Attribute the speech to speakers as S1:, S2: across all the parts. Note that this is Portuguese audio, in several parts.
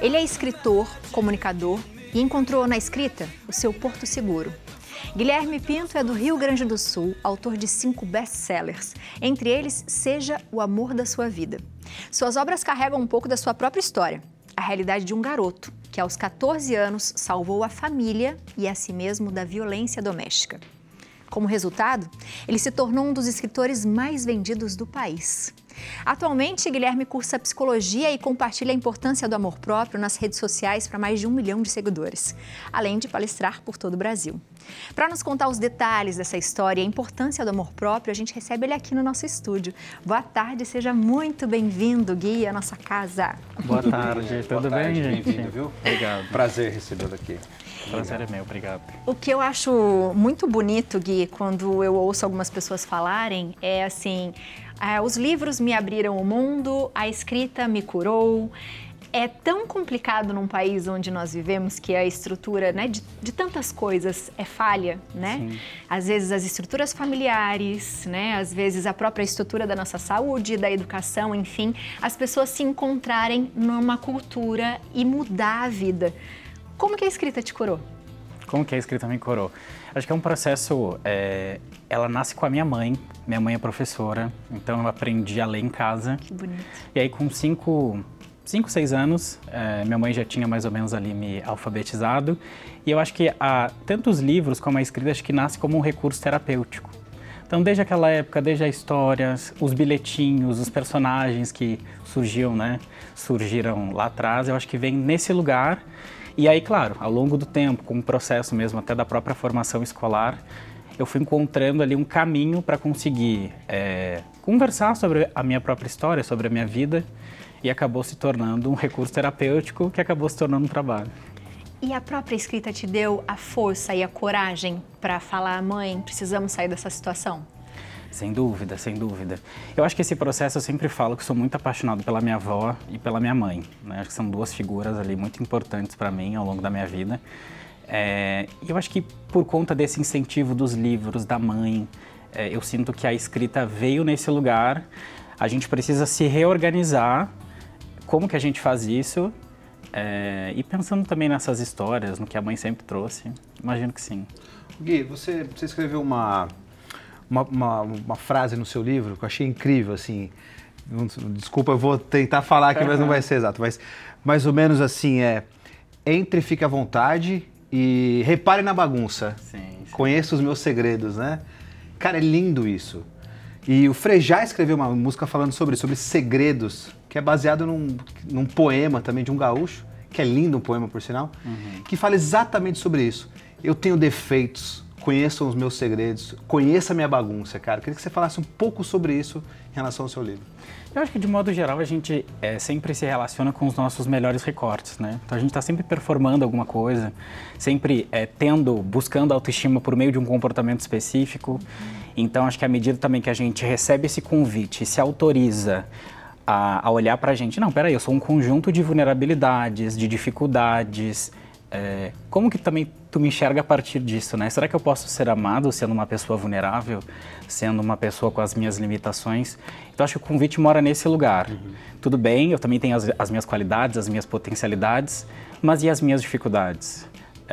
S1: Ele é escritor, comunicador e encontrou na escrita o seu porto seguro. Guilherme Pinto é do Rio Grande do Sul, autor de 5 best-sellers, entre eles Seja o Amor da Sua Vida. Suas obras carregam um pouco da sua própria história, a realidade de um garoto que aos 14 anos salvou a família e a si mesmo da violência doméstica. Como resultado, ele se tornou um dos escritores mais vendidos do país. Atualmente, Guilherme cursa psicologia e compartilha a importância do amor próprio nas redes sociais para mais de 1 milhão de seguidores, além de palestrar por todo o Brasil. Para nos contar os detalhes dessa história e a importância do amor próprio, a gente recebe ele aqui no nosso estúdio. Boa tarde, seja muito bem-vindo, Gui, à nossa casa.
S2: Boa tarde, tudo bem, gente?
S3: Bem-vindo, viu?
S2: Obrigado.
S3: Prazer recebê-lo aqui.
S2: Prazer é meu, obrigado.
S1: O que eu acho muito bonito, Gui, quando eu ouço algumas pessoas falarem, é assim, os livros me abriram o mundo, a escrita me curou. É tão complicado num país onde nós vivemos que a estrutura, né, de tantas coisas é falha, né?
S2: Sim.
S1: Às vezes as estruturas familiares, né? Às vezes a própria estrutura da nossa saúde, da educação, enfim, as pessoas se encontrarem numa cultura e mudar a vida. Como que a escrita te curou?
S2: Como que a escrita me curou? Acho que é um processo, ela nasce com a minha mãe é professora, então eu aprendi a ler em casa.
S1: Que bonito.
S2: E aí com 5, 6 anos, minha mãe já tinha mais ou menos ali me alfabetizado. E eu acho que tanto os livros como a escrita, acho que nasce como um recurso terapêutico. Então desde aquela época, desde as histórias, os bilhetinhos, os personagens que surgiram lá atrás, eu acho que vem nesse lugar. E aí, claro, ao longo do tempo, com o processo mesmo até da própria formação escolar, eu fui encontrando ali um caminho para conseguir conversar sobre a minha própria história, sobre a minha vida, e acabou se tornando um recurso terapêutico que acabou se tornando um trabalho.
S1: E a própria escrita te deu a força e a coragem para falar, mãe, precisamos sair dessa situação?
S2: Sem dúvida, sem dúvida. Eu acho que esse processo, eu sempre falo que sou muito apaixonado pela minha avó e pela minha mãe, né? Acho que são 2 figuras ali muito importantes para mim ao longo da minha vida. E eu acho que por conta desse incentivo dos livros, da mãe, eu sinto que a escrita veio nesse lugar. A gente precisa se reorganizar. Como que a gente faz isso? E pensando também nessas histórias, no que a mãe sempre trouxe, imagino que sim.
S3: Gui, você escreveu uma frase no seu livro que eu achei incrível, assim, desculpa, eu vou tentar falar aqui, mas não vai ser exato, mas mais ou menos assim, entre, fique à vontade e repare na bagunça,
S2: Sim.
S3: Conheça os meus segredos, né? Cara, é lindo isso. E o Frejá escreveu uma música falando sobre segredos, que é baseado num poema também de um gaúcho, que é lindo um poema, por sinal, que fala exatamente sobre isso. Eu tenho defeitos, conheçam os meus segredos, conheça a minha bagunça, cara. Eu queria que você falasse um pouco sobre isso em relação ao seu livro.
S2: Eu acho que, de modo geral, a gente sempre se relaciona com os nossos melhores recortes, né? Então, a gente está sempre performando alguma coisa, sempre buscando autoestima por meio de um comportamento específico. Então, acho que à medida também que a gente recebe esse convite, se autoriza a olhar para a gente, não, peraí, eu sou um conjunto de vulnerabilidades, de dificuldades. Como que também tu me enxerga a partir disso, né? Será que eu posso ser amado sendo uma pessoa vulnerável, sendo uma pessoa com as minhas limitações? Então, acho que o convite mora nesse lugar. Tudo bem, eu também tenho as minhas qualidades, as minhas potencialidades, mas e as minhas dificuldades?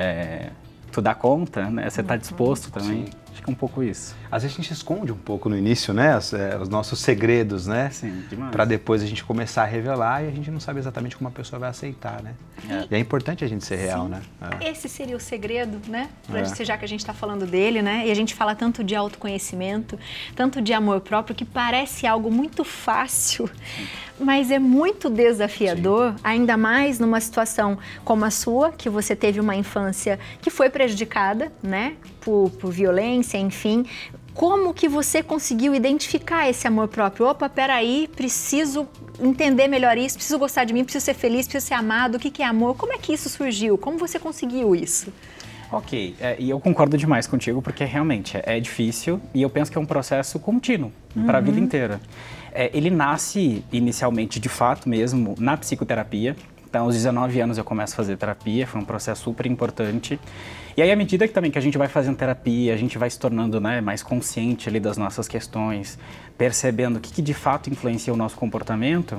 S2: Tu dá conta, né? Você está disposto também?
S3: Sim.
S2: Acho que é um pouco isso.
S3: Às vezes a gente esconde um pouco no início, né, os nossos segredos, né?
S2: Sim, demais.
S3: Para depois a gente começar a revelar e a gente não sabe exatamente como a pessoa vai aceitar, né? E é importante a gente ser real,
S1: Sim.
S3: né?
S1: Esse seria o segredo, né? Já que a gente está falando dele, né? E a gente fala tanto de autoconhecimento, tanto de amor próprio, que parece algo muito fácil, mas é muito desafiador, ainda mais numa situação como a sua, que você teve uma infância que foi prejudicada, né? Por violência, enfim. Como que você conseguiu identificar esse amor próprio? Opa, peraí, preciso entender melhor isso, preciso gostar de mim, preciso ser feliz, preciso ser amado. O que é amor? Como é que isso surgiu? Como você conseguiu isso?
S2: Ok, e eu concordo demais contigo, porque realmente é difícil e eu penso que é um processo contínuo para a vida inteira. Ele nasce inicialmente, de fato mesmo, na psicoterapia. Então, aos 19 anos eu começo a fazer terapia, foi um processo super importante. E aí, à medida que a gente vai fazendo terapia, a gente vai se tornando, né, mais consciente ali das nossas questões, percebendo o que de fato influencia o nosso comportamento,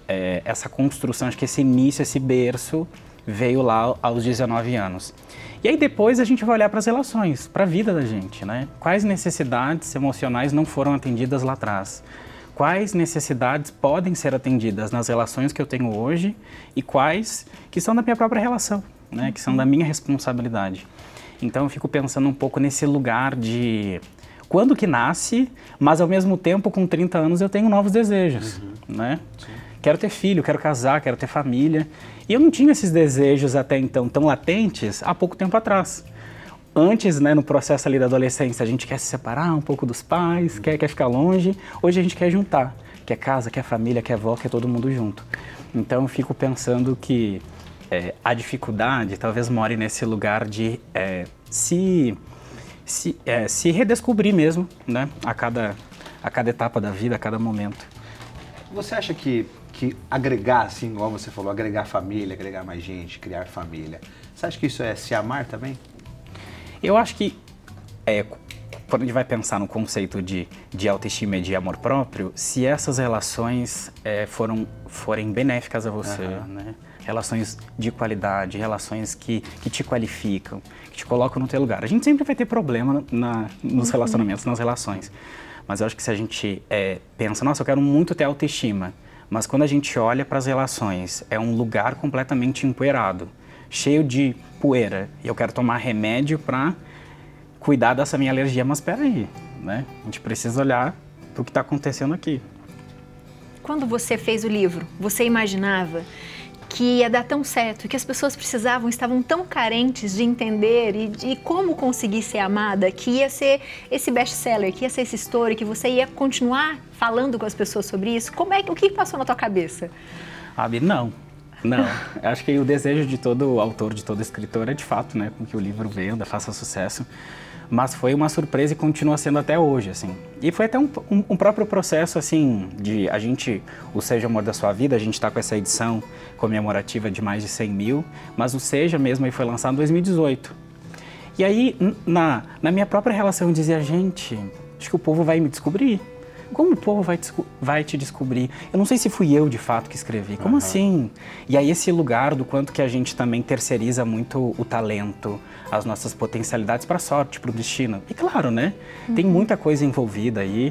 S2: essa construção, acho que esse início, esse berço, veio lá aos 19 anos. E aí depois a gente vai olhar para as relações, para a vida da gente, né? Quais necessidades emocionais não foram atendidas lá atrás? Quais necessidades podem ser atendidas nas relações que eu tenho hoje e quais que são da minha própria relação, né? Que são da minha responsabilidade. Então eu fico pensando um pouco nesse lugar de quando que nasce, mas ao mesmo tempo com 30 anos eu tenho novos desejos, né? Sim. Quero ter filho, quero casar, quero ter família. E eu não tinha esses desejos até então tão latentes há pouco tempo atrás. Antes, né, no processo ali da adolescência, a gente quer se separar um pouco dos pais, quer ficar longe. Hoje a gente quer juntar, quer casa, quer família, quer avó, quer todo mundo junto. Então eu fico pensando que a dificuldade talvez more nesse lugar de se redescobrir mesmo, né, a cada etapa da vida, a cada momento.
S3: Você acha que agregar, assim, igual você falou, agregar família, agregar mais gente, criar família, você acha que isso é se amar também?
S2: Eu acho que quando a gente vai pensar no conceito de autoestima e de amor próprio, se essas relações forem benéficas a você, né? Relações de qualidade, relações que te qualificam, que te colocam no teu lugar. A gente sempre vai ter problema nos relacionamentos, nas relações. Mas eu acho que se a gente pensa, nossa, eu quero muito ter autoestima, mas quando a gente olha para as relações, é um lugar completamente empoeirado, cheio de poeira, e eu quero tomar remédio para cuidar dessa minha alergia, mas espera aí, né? A gente precisa olhar para o que está acontecendo aqui.
S1: Quando você fez o livro, você imaginava que ia dar tão certo, que as pessoas estavam tão carentes de entender e de como conseguir ser amada, que ia ser esse best-seller, que ia ser esse story, que você ia continuar falando com as pessoas sobre isso? O que passou na tua cabeça?
S2: Abi, não. Acho que o desejo de todo autor, de todo escritor é de fato, né, com que o livro venda, faça sucesso. Mas foi uma surpresa e continua sendo até hoje, assim. E foi até um próprio processo, assim, o Seja Amor da Sua Vida, a gente está com essa edição comemorativa de mais de 100 mil, mas o Seja mesmo aí foi lançado em 2018. E aí, na minha própria relação, eu dizia, gente, acho que o povo vai me descobrir. Como o povo vai te descobrir? Eu não sei se fui eu, de fato, que escrevi. Como assim? E aí esse lugar do quanto que a gente também terceiriza muito o talento, as nossas potencialidades para a sorte, para o destino. E claro, né? Tem muita coisa envolvida aí,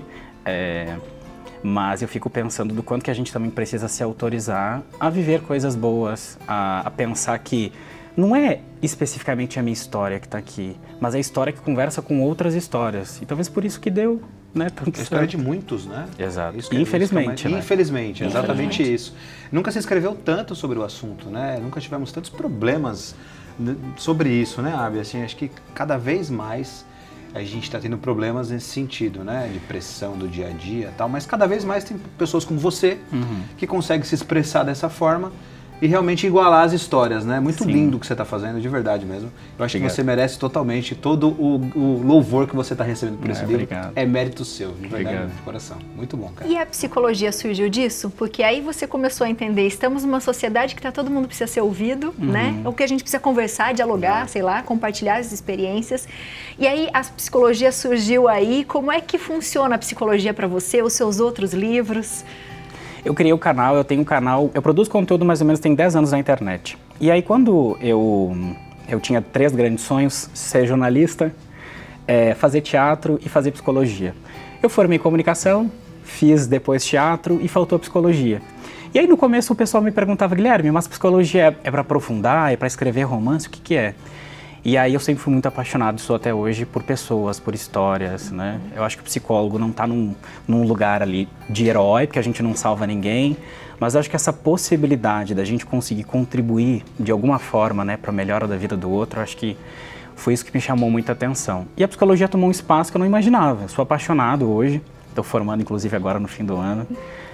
S2: mas eu fico pensando do quanto que a gente também precisa se autorizar a viver coisas boas, a pensar que não é especificamente a minha história que está aqui, mas a história que conversa com outras histórias. E talvez por isso que deu, né?
S3: A história de muitos, né?
S2: Exato. Infelizmente, né?
S3: Infelizmente, exatamente isso. Nunca se escreveu tanto sobre o assunto, né? Nunca tivemos tantos problemas sobre isso, né, Abi? Assim, acho que cada vez mais a gente está tendo problemas nesse sentido, né? De pressão do dia a dia e tal, mas cada vez mais tem pessoas como você que conseguem se expressar dessa forma e realmente igualar as histórias, né? Muito lindo o que você está fazendo, de verdade mesmo. Eu acho que você merece totalmente todo o louvor que você está recebendo por esse livro. É mérito seu, de verdade, de coração. Muito bom, cara.
S1: E a psicologia surgiu disso? Porque aí você começou a entender, estamos numa sociedade que todo mundo precisa ser ouvido, né? Ou que a gente precisa conversar, dialogar, sei lá, compartilhar as experiências. E aí a psicologia surgiu aí. Como é que funciona a psicologia para você, os seus outros livros?
S2: Eu criei o canal, eu tenho um canal, eu produzo conteúdo mais ou menos tem 10 anos na internet. E aí quando eu tinha 3 grandes sonhos, ser jornalista, fazer teatro e fazer psicologia. Eu formei em comunicação, fiz depois teatro e faltou psicologia. E aí no começo o pessoal me perguntava, Guilherme, mas psicologia é para aprofundar, é para escrever romance, o que que é? E aí eu sempre fui muito apaixonado, sou até hoje, por pessoas, por histórias, né? Eu acho que o psicólogo não está num lugar ali de herói, porque a gente não salva ninguém, mas eu acho que essa possibilidade da gente conseguir contribuir de alguma forma, né, para a melhora da vida do outro, eu acho que foi isso que me chamou muita atenção. E a psicologia tomou um espaço que eu não imaginava. Eu sou apaixonado hoje, estou formando inclusive agora no fim do ano,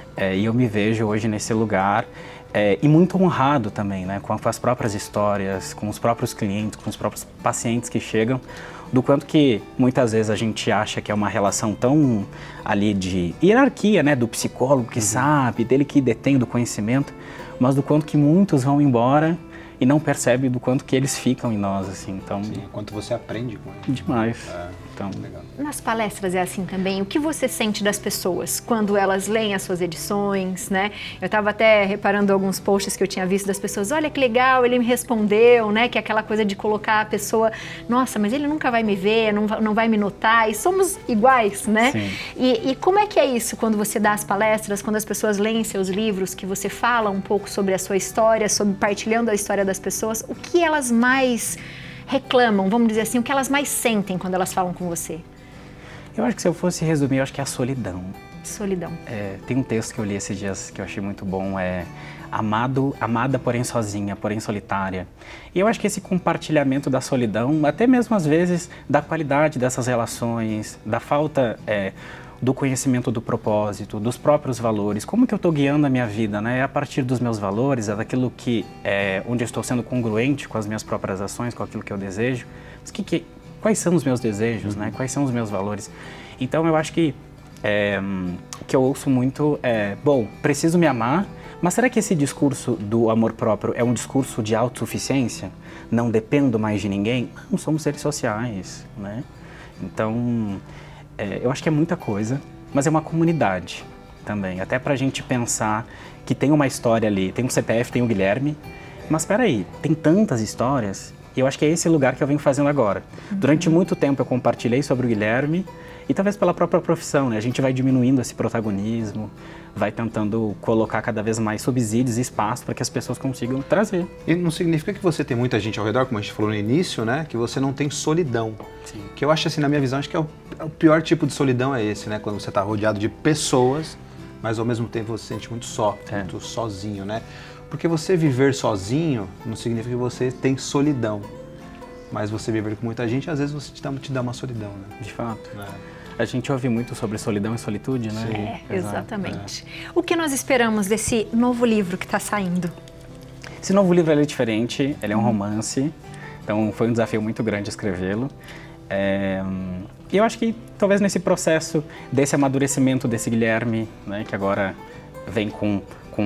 S2: e eu me vejo hoje nesse lugar. E muito honrado também, né, com as próprias histórias, com os próprios clientes, com os próprios pacientes que chegam, do quanto que muitas vezes a gente acha que é uma relação tão ali de hierarquia, né, do psicólogo que sabe, dele que detém do conhecimento, mas do quanto que muitos vão embora e não percebem do quanto que eles ficam em nós, assim, então...
S3: Sim, quanto você aprende com eles.
S2: Demais. Então,
S3: Legal.
S1: Nas palestras é assim também? O que você sente das pessoas quando elas leem as suas edições, né? Eu estava até reparando alguns posts que eu tinha visto das pessoas, olha que legal, ele me respondeu, né? Que é aquela coisa de colocar a pessoa, nossa, mas ele nunca vai me ver, não vai me notar, e somos iguais, né?
S2: Sim.
S1: E como é que é isso quando você dá as palestras, quando as pessoas leem seus livros, que você fala um pouco sobre a sua história, sobre partilhando a história das pessoas, o que elas mais reclamam, vamos dizer assim, o que elas mais sentem quando elas falam com você?
S2: eu acho que se eu fosse resumir, eu acho que é a solidão.
S1: Solidão.
S2: Tem um texto que eu li esses dias que eu achei muito bom, amada porém sozinha, porém solitária. E eu acho que esse compartilhamento da solidão, até mesmo às vezes da qualidade dessas relações, da falta do conhecimento do propósito, dos próprios valores, como que eu estou guiando a minha vida, né? É a partir dos meus valores, é daquilo que, onde eu estou sendo congruente com as minhas próprias ações, com aquilo que eu desejo. Mas quais são os meus desejos, né? Quais são os meus valores? Então eu acho que o que eu ouço muito bom, preciso me amar, mas será que esse discurso do amor próprio é um discurso de autossuficiência? Não dependo mais de ninguém? Não, somos seres sociais, né? Então, eu acho que é muita coisa, mas é uma comunidade também. Até pra gente pensar que tem uma história ali, tem um CPF, tem o Guilherme, mas espera aí, tem tantas histórias, e eu acho que é esse lugar que eu venho fazendo agora. Durante muito tempo eu compartilhei sobre o Guilherme, e talvez pela própria profissão, né? A gente vai diminuindo esse protagonismo, vai tentando colocar cada vez mais subsídios e espaço para que as pessoas consigam trazer.
S3: E não significa que você tem muita gente ao redor, como a gente falou no início, né? Que você não tem solidão.
S2: Sim.
S3: Que eu acho assim, na minha visão, acho que o pior tipo de solidão é esse, né? Quando você está rodeado de pessoas, mas ao mesmo tempo você se sente muito muito sozinho, né? Porque você viver sozinho não significa que você tem solidão. Mas você viver com muita gente, às vezes você te dá uma solidão, né?
S2: De fato. A gente ouve muito sobre solidão e solitude, né?
S1: Sim, exatamente. O que nós esperamos desse novo livro que está saindo?
S2: Esse novo livro ele é diferente, ele é um romance, então foi um desafio muito grande escrevê-lo. E eu acho que talvez nesse processo desse amadurecimento desse Guilherme, né, que agora vem com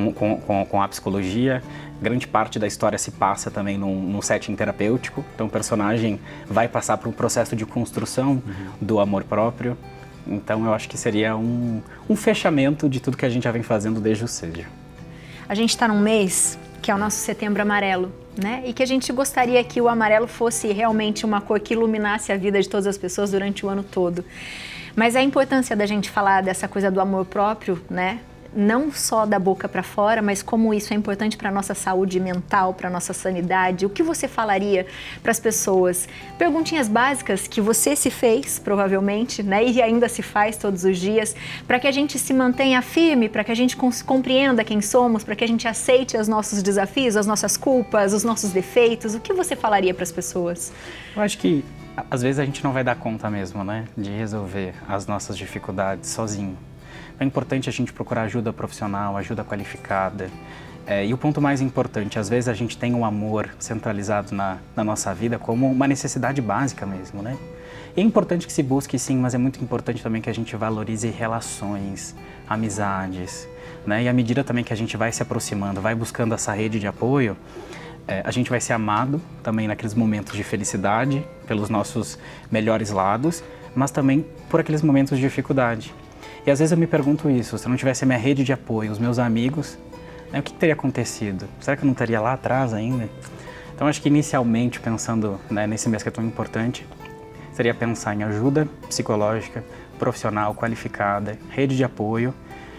S2: a psicologia, grande parte da história se passa também num setting terapêutico, então o personagem vai passar por um processo de construção do amor próprio, então eu acho que seria um fechamento de tudo que a gente já vem fazendo desde o Seja.
S1: A gente está num mês que é o nosso Setembro Amarelo, né? E que a gente gostaria que o amarelo fosse realmente uma cor que iluminasse a vida de todas as pessoas durante o ano todo. Mas a importância da gente falar dessa coisa do amor próprio, né? Não só da boca para fora, mas como isso é importante para a nossa saúde mental, para a nossa sanidade. O que você falaria para as pessoas? Perguntinhas básicas que você se fez, provavelmente, né? E ainda se faz todos os dias, para que a gente se mantenha firme, para que a gente compreenda quem somos, para que a gente aceite os nossos desafios, as nossas culpas, os nossos defeitos. O que você falaria para as pessoas?
S2: Eu acho que às vezes a gente não vai dar conta mesmo, né? De resolver as nossas dificuldades sozinho. É importante a gente procurar ajuda profissional, ajuda qualificada. E o ponto mais importante, às vezes a gente tem um amor centralizado na nossa vida como uma necessidade básica mesmo, né? E é importante que se busque sim, mas é muito importante também que a gente valorize relações, amizades, né? E à medida também que a gente vai se aproximando, vai buscando essa rede de apoio, a gente vai ser amado também naqueles momentos de felicidade, pelos nossos melhores lados, mas também por aqueles momentos de dificuldade. E às vezes eu me pergunto isso, se eu não tivesse a minha rede de apoio, os meus amigos, né, o que teria acontecido? Será que eu não estaria lá atrás ainda? Então acho que inicialmente, pensando, né, nesse mês que é tão importante, seria pensar em ajuda psicológica, profissional, qualificada, rede de apoio,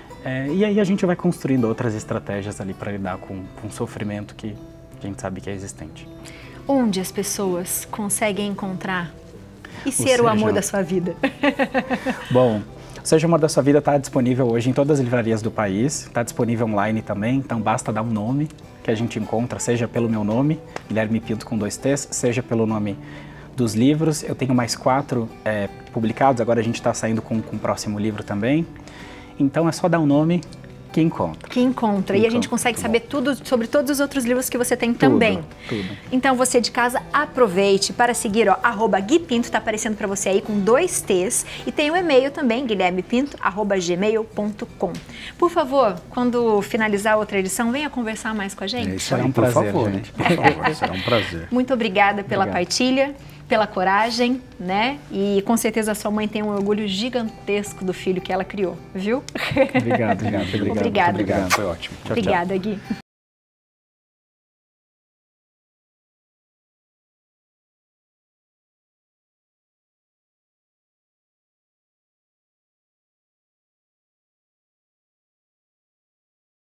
S2: e aí a gente vai construindo outras estratégias ali para lidar com o sofrimento que a gente sabe que é existente.
S1: Onde as pessoas conseguem encontrar e ser o amor da sua vida?
S2: Bom, Seja Amor da Sua Vida está disponível hoje em todas as livrarias do país, está disponível online também, então basta dar um nome que a gente encontra, seja pelo meu nome, Guilherme Pinto com 2 T's, seja pelo nome dos livros. Eu tenho mais 4 publicados, agora a gente está saindo com o próximo livro também, então é só dar um nome que encontra.
S1: Que encontra. E a gente consegue saber tudo sobre todos os outros livros que você tem também.
S2: Tudo.
S1: Então você de casa aproveite para seguir, ó, @guipinto, tá aparecendo para você aí com 2 T's. E tem o e-mail também, guilhermepinto@gmail.com. Por favor, quando finalizar outra edição, venha conversar mais com a gente.
S3: É isso aí,
S2: Será um
S3: por
S2: prazer,
S3: favor,
S2: gente.
S3: Por favor, será um prazer.
S1: Muito obrigada pela partilha, pela coragem, né? E com certeza a sua mãe tem um orgulho gigantesco do filho que ela criou, viu?
S2: Obrigado, obrigado.
S1: Obrigada.
S3: Obrigado, foi ótimo.
S1: Obrigada, Gui.